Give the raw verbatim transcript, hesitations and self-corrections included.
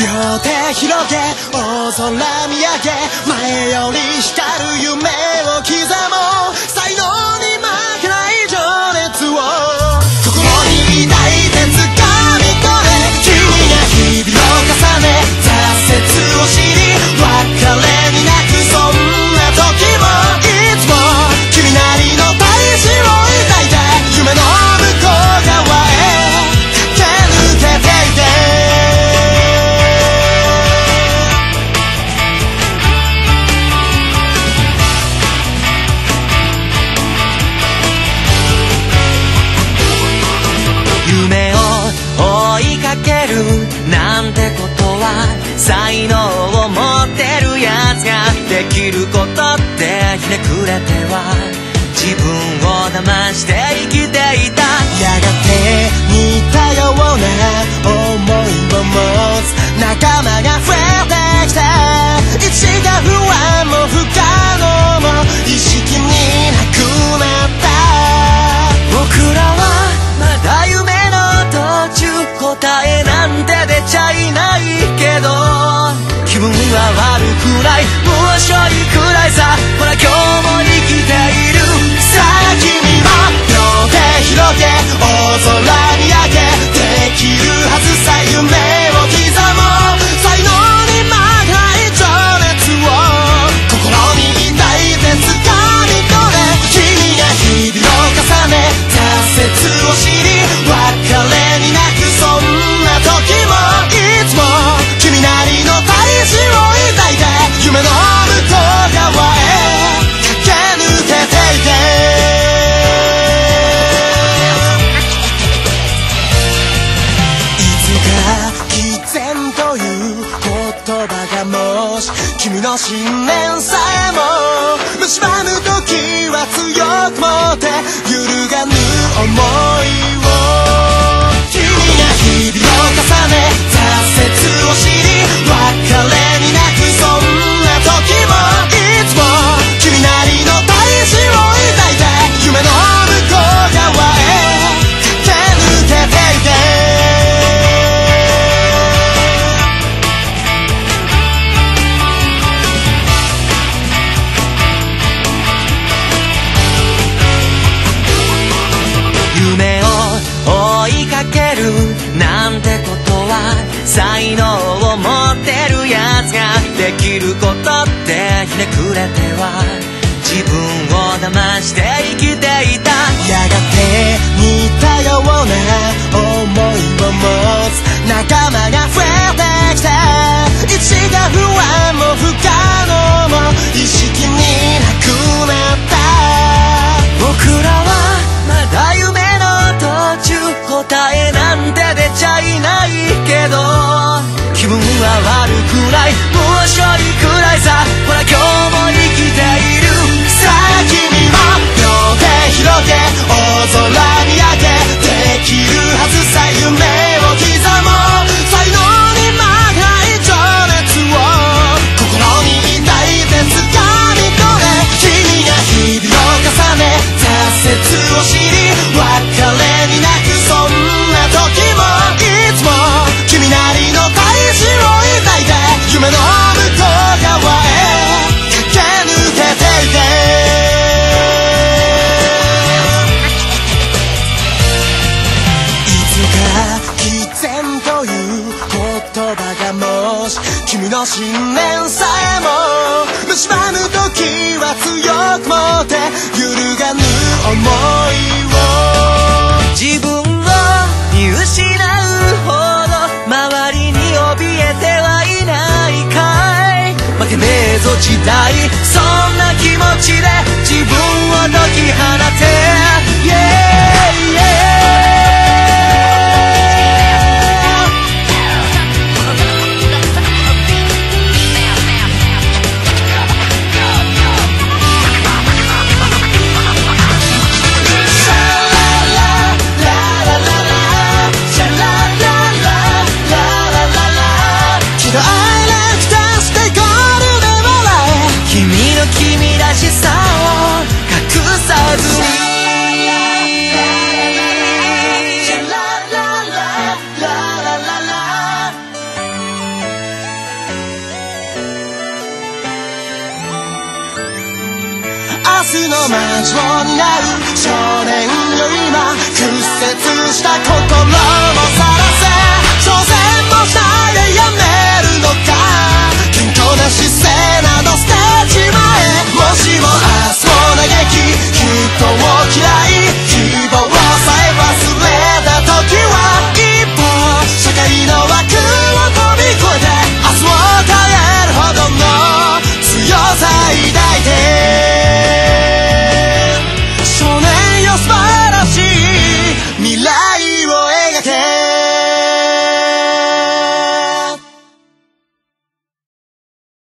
両手広げ大空見上げ前より光る夢を刻もう才能に負けない情熱を心に抱いて掴み取れ君が日々を重ね挫折を知り別れに泣くそんな時もいつも君なりの大志を抱いて夢の向こう側へ駆け抜けていて夢を追いかけるなんてことは才能を持ってるやつができることってひねくれては自分を騙して生きていたやがて似たような思いを持つ仲間が増えてきていつか不安も不可能も意識になくなった僕らはまだ夢の途中答えなんて出ちゃいないけど気分は悪くないもうちょいくらいさほら今日も生きているさあ君も両手広げ大空見上げできるはずさ夢を刻もう才能に負けない情熱を心に抱いて掴み取れ君が日々を重ね挫折を知り別れに泣くそんな時もいつも君なりの大志を抱いて夢の向こう側へ駆け抜けていていつか毅然という言葉がもし君の信念さえも蝕む時は強く持って揺るがぬ想いを君が日々を重ね挫折を知り別れに泣くそんな時もいつも君なりの大志を抱いて夢の向こう側へ駆け抜けていて夢を追いかけるなんてことは才能を持ってるやつができることってひねくれては自分を騙して生きていたやがて似たような思いを持つ仲間が増えてきていつか不安も不可能も意識になくなった僕らはまだ夢途中答えなんて出ちゃいないけど気分は悪くないもうちょいくらいさほら今日も生きているさあ君も両手広げ大空見上げできるはずさ夢を刻もう才能に負けない情熱を心に抱いて掴み取れ君が日々を重ね挫折を知り別れに泣くそんな時もいつも君なりの大志を抱いて夢の向こう側へ駆け抜けていていつか毅然という言葉がもし君の信念さえも蝕む時は強く持って揺るがぬ想いを自分を見失うほど周りに怯えてはいないかい負けねえぞ時代そんな気持ちで自分を解き放て、yeah, yeah君の君らしさを隠さずにスの魔女になる少年よ今屈折した心も